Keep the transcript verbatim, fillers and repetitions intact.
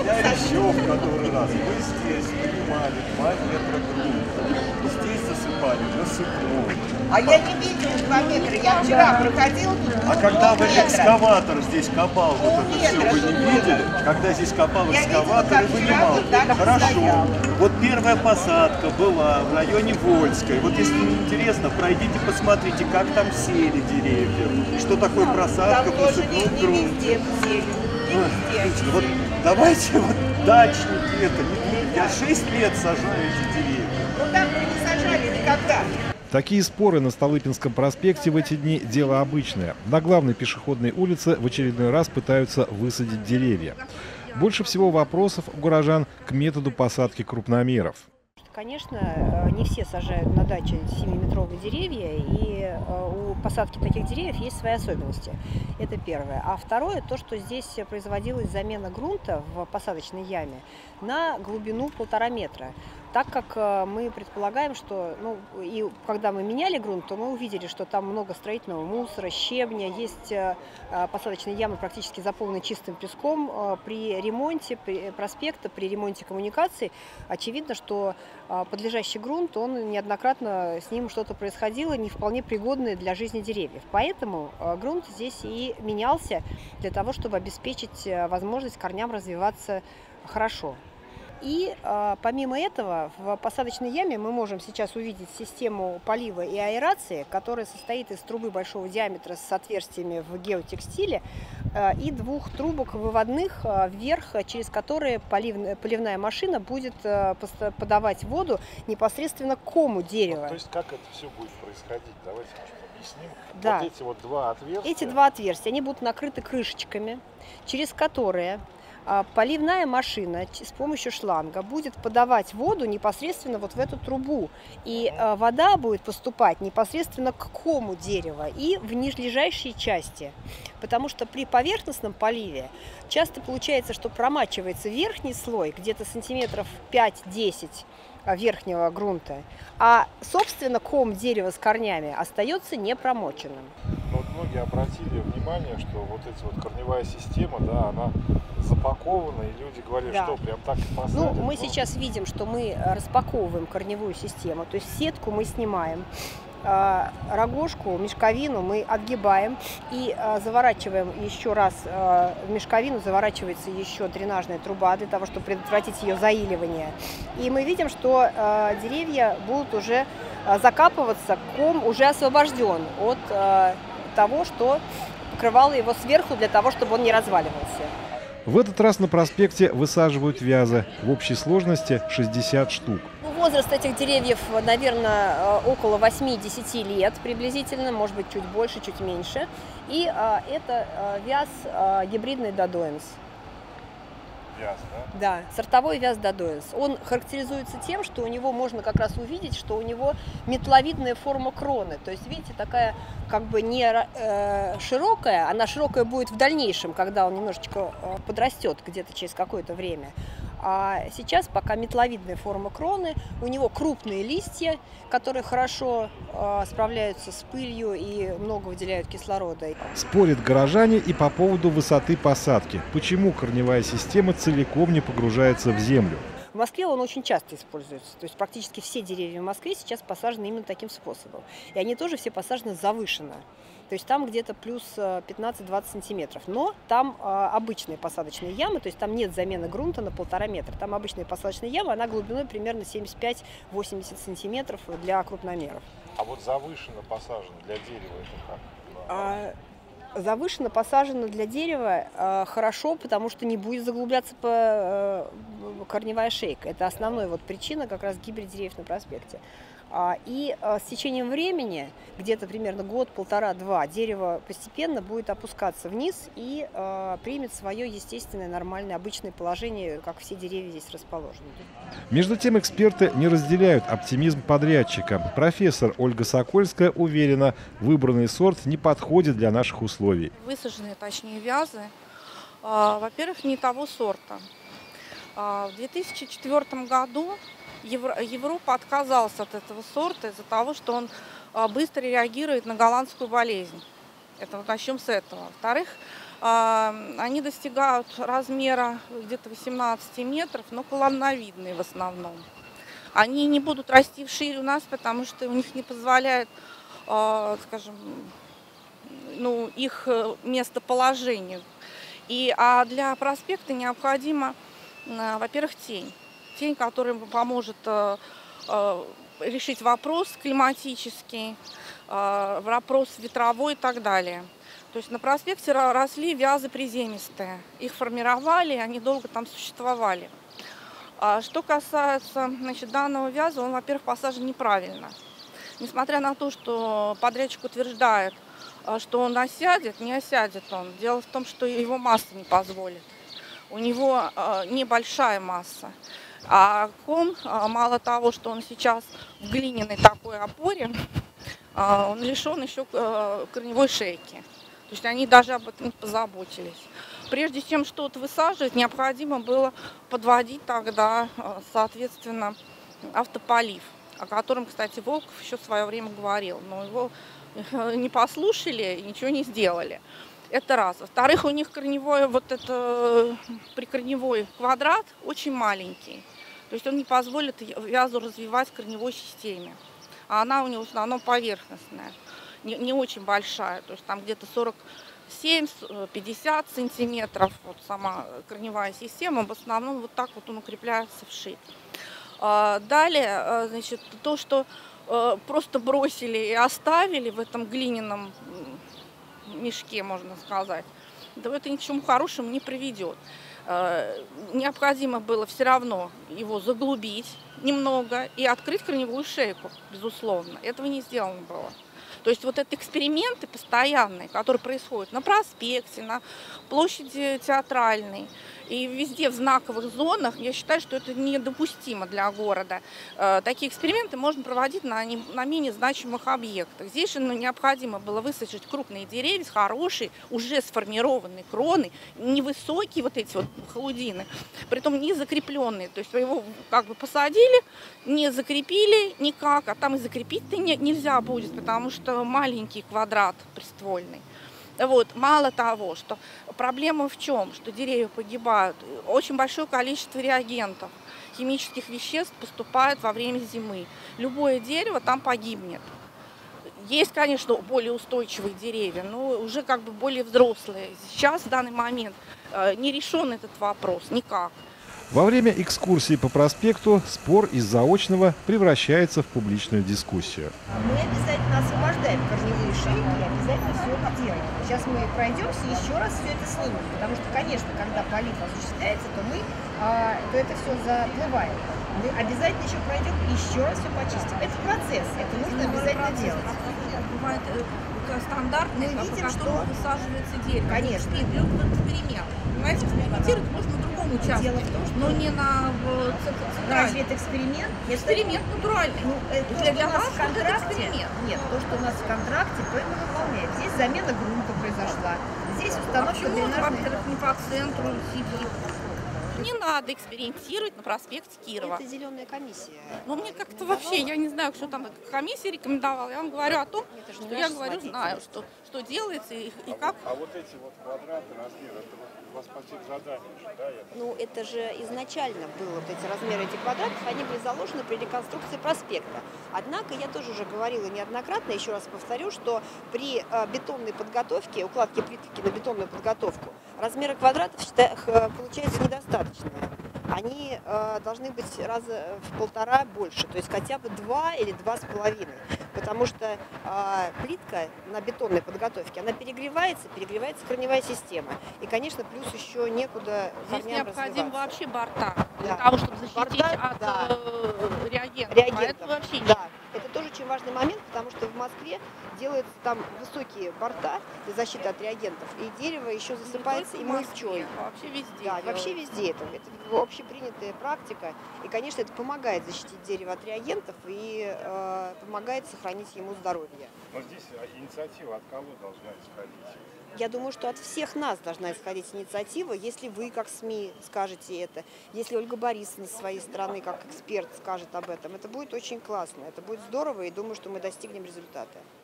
Я еще в который раз. Мы здесь поднимали два метра грунта. Здесь засыпали насыпной. А я не видела два метра. Я вчера проходила тут. А когда вы экскаватор здесь копал, вот это все вы не видели? Когда здесь копал экскаватор и вынимал. Хорошо. Вот первая посадка была в районе Вольской. Вот если интересно, пройдите, посмотрите, как там сели деревья. Что такое просадка в насыпном грунте. Вот давайте вот дачники это не будем. Я шесть лет сажаю эти деревья. Ну там вы не сажали никогда. Такие споры на Столыпинском проспекте в эти дни – дело обычное. На главной пешеходной улице в очередной раз пытаются высадить деревья. Больше всего вопросов у горожан к методу посадки крупномеров. Конечно, не все сажают на даче семиметровые деревья, и у посадки таких деревьев есть свои особенности. Это первое. А второе, то, что здесь производилась замена грунта в посадочной яме на глубину полтора метра. Так как мы предполагаем, что, ну, и когда мы меняли грунт, то мы увидели, что там много строительного мусора, щебня, есть посадочные ямы практически заполнены чистым песком. При ремонте проспекта, при ремонте коммуникаций, очевидно, что подлежащий грунт, он неоднократно с ним что-то происходило, не вполне пригодное для жизни деревьев. Поэтому грунт здесь и менялся для того, чтобы обеспечить возможность корням развиваться хорошо. И э, помимо этого в посадочной яме мы можем сейчас увидеть систему полива и аэрации, которая состоит из трубы большого диаметра с отверстиями в геотекстиле э, и двух трубок выводных э, вверх, через которые поливная, поливная машина будет э, подавать воду непосредственно к кому дерева. То есть как это все будет происходить? Давайте объясним. Да. Вот эти вот два отверстия. Эти два отверстия, они будут накрыты крышечками, через которые поливная машина с помощью шланга будет подавать воду непосредственно вот в эту трубу. И вода будет поступать непосредственно к кому дерева и в нижележащие части. Потому что при поверхностном поливе часто получается, что промачивается верхний слой, где-то сантиметров пять-десять верхнего грунта, а, собственно, ком дерева с корнями остается непромоченным. Но вот многие обратили внимание, что вот эта вот корневая система, да, она запакована, и люди говорили, да, что прям так и посадят. Ну, мы но... сейчас видим, что мы распаковываем корневую систему, то есть сетку мы снимаем, рогожку, мешковину мы отгибаем и заворачиваем еще раз в мешковину, заворачивается еще дренажная труба для того, чтобы предотвратить ее заиливание. И мы видим, что деревья будут уже закапываться, ком уже освобожден от того, что покрывало его сверху для того, чтобы он не разваливался. В этот раз на проспекте высаживают вязы. В общей сложности шестьдесят штук. Возраст этих деревьев, наверное, около восьми-десяти лет приблизительно, может быть, чуть больше, чуть меньше. И а, это а, вяз а, гибридный Додоэнс. Вяз, да? Да, сортовой вяз Додоэнс. Он характеризуется тем, что у него можно как раз увидеть, что у него метловидная форма кроны. То есть, видите, такая как бы не э, широкая, она широкая будет в дальнейшем, когда он немножечко э, подрастет где-то через какое-то время. А сейчас пока метловидная форма кроны, у него крупные листья, которые хорошо э, справляются с пылью и много выделяют кислорода. Спорят горожане и по поводу высоты посадки. Почему корневая система целиком не погружается в землю? В Москве он очень часто используется. То есть практически все деревья в Москве сейчас посажены именно таким способом. И они тоже все посажены завышенно. То есть там где-то плюс пятнадцать-двадцать сантиметров. Но там а, обычные посадочные ямы, то есть там нет замены грунта на полтора метра. Там обычная посадочная яма, она глубиной примерно семьдесят пять-восемьдесят сантиметров для крупномеров. А вот завышенно посажено для дерева это как? А, завышенно посажено для дерева э, хорошо, потому что не будет заглубляться по э, корневая шейка. Это основная вот причина как раз гибели деревьев на проспекте. А, и а, с течением времени, где-то примерно год, полтора-два, дерево постепенно будет опускаться вниз и а, примет свое естественное, нормальное, обычное положение, как все деревья здесь расположены. Между тем эксперты не разделяют оптимизм подрядчика. Профессор Ольга Сокольская уверена, выбранный сорт не подходит для наших условий. Высаженные, точнее, вязы, а, во-первых, не того сорта. А, в две тысячи четвёртом году Европа отказалась от этого сорта из-за того, что он быстро реагирует на голландскую болезнь. Это вот начнем с этого. Во-вторых, Они достигают размера где-то восемнадцати метров, но колонновидные в основном. Они не будут расти вширь у нас, потому что у них не позволяет, скажем, ну, их местоположение. И, а для проспекта необходима, во-первых, тень. Тень, которая поможет решить вопрос климатический, вопрос ветровой и так далее. То есть на проспекте росли вязы приземистые. Их формировали, они долго там существовали. А что касается, значит, данного вяза, он, во-первых, посажен неправильно. Несмотря на то, что подрядчик утверждает, что он осядет, не осядет он. Дело в том, что его масса не позволит. У него небольшая масса. А кон, мало того, что он сейчас в глиняной такой опоре, он лишен еще корневой шейки. То есть они даже об этом не позаботились. Прежде чем что-то высаживать, необходимо было подводить тогда, соответственно, автополив, о котором, кстати, Волков еще в свое время говорил. Но его не послушали и ничего не сделали. Это раз. Во-вторых, у них корневой, вот это прикорневой квадрат очень маленький. То есть он не позволит вязу развивать в корневой системе. А она у него в основном поверхностная. Не, не очень большая, то есть там где-то сорок семь — пятьдесят сантиметров, вот сама корневая система, в основном вот так вот он укрепляется вширь. Далее, значит, то, что просто бросили и оставили в этом глиняном мешке, можно сказать, да это ни к чему хорошему не приведет. Необходимо было все равно его заглубить немного и открыть корневую шейку, безусловно. Этого не сделано было. То есть вот это эксперименты постоянные, которые происходят на проспекте, на площади Театральной и везде в знаковых зонах, я считаю, что это недопустимо для города. Такие эксперименты можно проводить на, не, на менее значимых объектах. Здесь же ну, необходимо было высадить крупные деревья, хорошие, уже сформированные кроны, невысокие вот эти вот холудины, притом не закрепленные. То есть его как бы посадили, не закрепили никак, а там и закрепить-то не, нельзя будет, потому что маленький квадрат приствольный. Вот. Мало того, что проблема в чем? Что деревья погибают. Очень большое количество реагентов, химических веществ поступает во время зимы. Любое дерево там погибнет. Есть, конечно, более устойчивые деревья, но уже как бы более взрослые. Сейчас, в данный момент, не решен этот вопрос никак. Во время экскурсии по проспекту спор из заочного превращается в публичную дискуссию. Мы обязательно освобождаем корневые шейки и обязательно все это делаем. Сейчас мы пройдемся и еще раз все это снимем, потому что, конечно, когда полив осуществляется, то мы а, то это все заплывает. Мы обязательно еще пройдем и еще раз все почистим. Это процесс, это нужно обязательно делать. Бывает стандартный, мы видим, по что высаживается дерево. Конечно. Эксперимент. Понимаете, экспериментировать можно на другом участке. Дело в том, что но не на центральном. Разве это эксперимент? Эксперимент натуральный. Ну, это то, для, что для у нас вас в контракте, это нет, то, что у нас в контракте, то и мы выполняем. Здесь замена грунта произошла. Здесь установка а дренажной... во-первых, не по центру сидит. Не надо экспериментировать на проспекте Кирова. Это зеленая комиссия. Ну, мне как-то вообще, я не знаю, что там комиссия рекомендовала. Я вам говорю о том, что я говорю, знаю, что, что делается и, и а как. Вот, а вот эти вот квадраты, размеры, это вот у вас по заданию же, да? Это... Ну, это же изначально было, вот эти размеры этих квадратов, они были заложены при реконструкции проспекта. Однако, я тоже уже говорила неоднократно, еще раз повторю, что при э, бетонной подготовке, укладке плитки на бетонную подготовку, размеры квадратов получаются недостаточные. Они э, должны быть раза в полтора больше, то есть хотя бы два или два с половиной, потому что э, плитка на бетонной подготовке, она перегревается, перегревается корневая система, и, конечно, плюс еще некуда здесь корням необходим развиваться. вообще борта для да. того, чтобы защитить борта, от да. э, реагентов. реагентов. А это вообще да. Это тоже очень важный момент, потому что в Москве делаются там высокие борта для защиты от реагентов, и дерево еще засыпается и мульчой. Вообще везде. Да, вообще везде это. Это общепринятая практика. И, конечно, это помогает защитить дерево от реагентов и э, помогает сохранить ему здоровье. Но здесь инициатива от кого должна исходить? Я думаю, что от всех нас должна исходить инициатива, если вы, как СМИ, скажете это, если Ольга Борисовна с своей стороны, как эксперт, скажет об этом. Это будет очень классно, это будет здорово, и думаю, что мы достигнем результата.